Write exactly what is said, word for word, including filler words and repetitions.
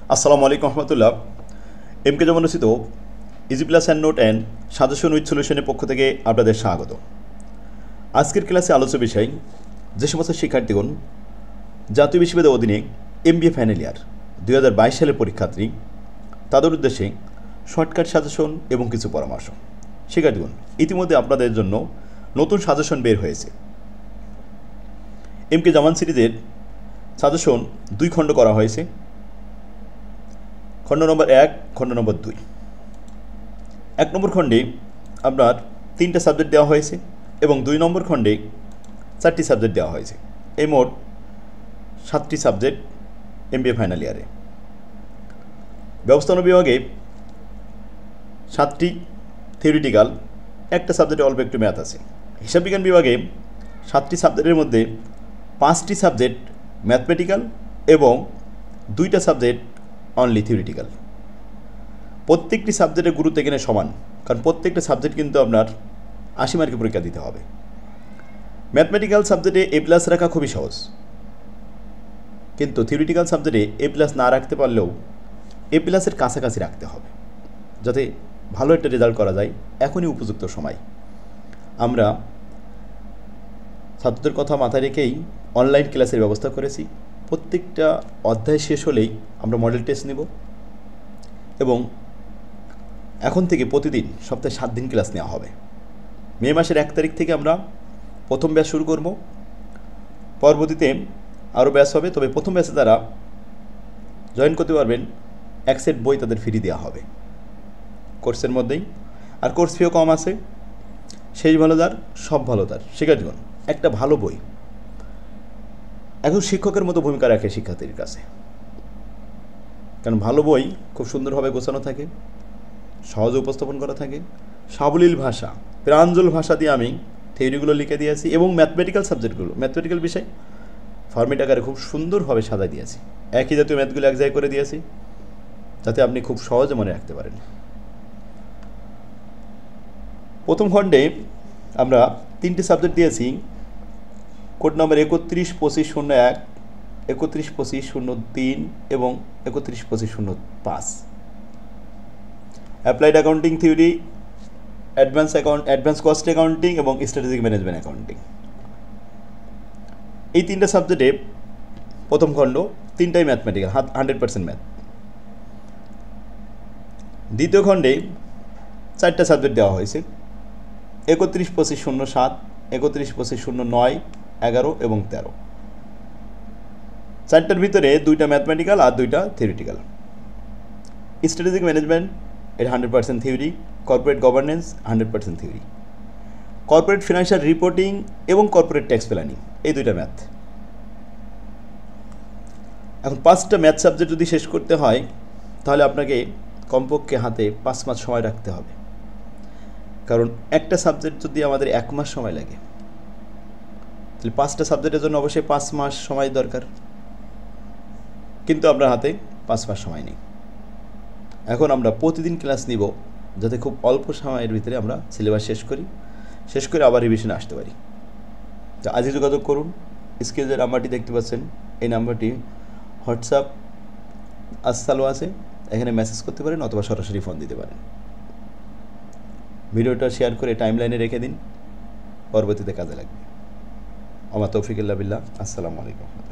আসসালামু আলাইকুম রহমতুল্লাহ। এম কে জমানুসিত easy plus and note and suggestion with সলিউশনের পক্ষ থেকে আপনাদের স্বাগত। আজকের ক্লাসে আলোচ্য বিষয় যে সমস্ত শিক্ষার্থীগণ জাতীয় বিশ্ববিদ্যালয়ের অধীনে M B A final year দুই হাজার বাইশ সালের পরীক্ষার্থী, তাদের উদ্দেশ্যে শর্টকাট সাজেশন এবং কিছু পরামর্শ। শিক্ষার্থীগণ, ইতিমধ্যে আপনাদের জন্য নতুন সাজেশন বের হয়েছে। এম কে জামান সিরিজের সাজেশন দুই খণ্ড করা হয়েছে। খণ্ড নম্বর এক, খণ্ড নম্বর দুই। এক নম্বর খণ্ডে আপনার তিনটা সাবজেক্ট দেওয়া হয়েছে এবং দুই নম্বর খণ্ডে চারটি সাবজেক্ট দেওয়া হয়েছে। এই মোট সাতটি subject M B A final ইয়ারে। ব্যবস্থাপনা বিভাগে সাতটি থিওরিটিক্যাল, একটা সাবজেক্টে অল্প একটু ম্যাথ আছে। হিসাব বিজ্ঞান বিভাগে সাতটি সাবজেক্টের মধ্যে পাঁচটি সাবজেক্ট ম্যাথমেটিক্যাল এবং দুইটা সাবজেক্ট অনলি থিওরিটিক্যাল। প্রত্যেকটি সাবজেক্টের গুরুত্ব এখানে সমান, কারণ প্রত্যেকটা সাবজেক্ট কিন্তু আপনার আশি মার্কের পরীক্ষা দিতে হবে। ম্যাথমেটিক্যাল সাবজেক্টে এ প্লাস রাখা খুবই সহজ, কিন্তু থিওরিটিক্যাল সাবজেক্টে এ প্লাস না রাখতে পারলেও এ প্লাসের কাছাকাছি রাখতে হবে, যাতে ভালো একটা রেজাল্ট করা যায়। এখনই উপযুক্ত সময়। আমরা ছাত্রদের কথা মাথায় রেখেই অনলাইন ক্লাসের ব্যবস্থা করেছি। প্রত্যেকটা অধ্যায় শেষ হলেই আমরা মডেল টেস্ট নেব এবং এখন থেকে প্রতিদিন সপ্তাহে সাত দিন ক্লাস নেওয়া হবে। মে মাসের এক তারিখ থেকে আমরা প্রথম ব্যাচ শুরু করব। পরবর্তীতে আরও ব্যাচ হবে, তবে প্রথম ব্যাচে তারা জয়েন করতে পারবেন। এক সেট বই তাদের ফ্রি দেওয়া হবে কোর্সের মধ্যেই। আর কোর্স ফিও কম আছে। শেষ ভালো তার, সব ভালো তার। শিক্ষার্থীগণ, একটা ভালো বই এখন শিক্ষকের মতো ভূমিকা রাখে শিক্ষার্থীর কাছে, কারণ ভালো বই খুব সুন্দরভাবে গোছানো থাকে, সহজে উপস্থাপন করা থাকে, সাবলীল ভাষা, প্রাঞ্জল ভাষা দিয়ে আমি থিওরিগুলো লিখে দিয়েছি এবং ম্যাথমেটিক্যাল সাবজেক্টগুলো, ম্যাথমেটিক্যাল বিষয় ফর্মেট আকারে খুব সুন্দরভাবে সাজাই দিয়েছি। একই জাতীয় ম্যাথগুলো এক জায়গায় করে দিয়েছি, যাতে আপনি খুব সহজে মনে রাখতে পারেন। প্রথম খণ্ডে আমরা তিনটি সাবজেক্ট দিয়েছি। কোড নম্বর একত্রিশ পঁচিশ শূন্য এক, একত্রিশ পঁচিশ শূন্য তিন এবং একত্রিশ পঁচিশ শূন্য পাঁচ। Applied accounting theory, advance account advance cost accounting এবং স্ট্র্যাটেজিক ম্যানেজমেন্ট অ্যাকাউন্টিং। এই তিনটা সাবজেক্টে প্রথম খণ্ড তিনটাই ম্যাথমেটিক্যাল, হান্ড্রেড পার্সেন্ট ম্যাথ। দ্বিতীয় খণ্ডে চারটা সাবজেক্ট দেওয়া হয়েছে। একত্রিশ পঁচিশ শূন্য সাত, একত্রিশ পঁচিশ শূন্য নয়, এগারো এবং তেরো। চারটার ভিতরে দুইটা ম্যাথমেটিক্যাল আর দুইটা থিওরিটিক্যাল। স্ট্র্যাটেজিক ম্যানেজমেন্ট এর hundred percent theory, corporate governance hundred percent theory, corporate financial reporting এবং কর্পোরেট ট্যাক্স প্ল্যানিং, এই দুইটা ম্যাথ। এখন পাঁচটা ম্যাথ সাবজেক্ট যদি শেষ করতে হয় তাহলে আপনাকে কমপক্ষে হাতে পাঁচ মাস সময় রাখতে হবে, কারণ একটা সাবজেক্ট যদি আমাদের এক মাস সময় লাগে তাহলে পাঁচটা সাবজেক্টের জন্য অবশ্যই পাঁচ মাস সময় দরকার, কিন্তু আপনার হাতে পাঁচ মাস সময় নেই। এখন আমরা প্রতিদিন ক্লাস নিব, যাতে খুব অল্প সময়ের ভিতরে আমরা সিলেবাস শেষ করি, শেষ করে আবার রিভিশনে আসতে পারি। তো আজই যোগাযোগ করুন। স্ক্রিনে যে নাম্বারটি দেখতে পাচ্ছেন, এই নাম্বারটি হোয়াটসঅ্যাপ আজ চালু আছে, এখানে মেসেজ করতে পারেন অথবা সরাসরি ফোন দিতে পারেন। ভিডিওটা শেয়ার করে টাইমলাইনে রেখে দিন, পরবর্তীতে কাজে লাগবে। আমার তৌফিক ইল্লা বিল্লাহ। আসসালামু আলাইকুম।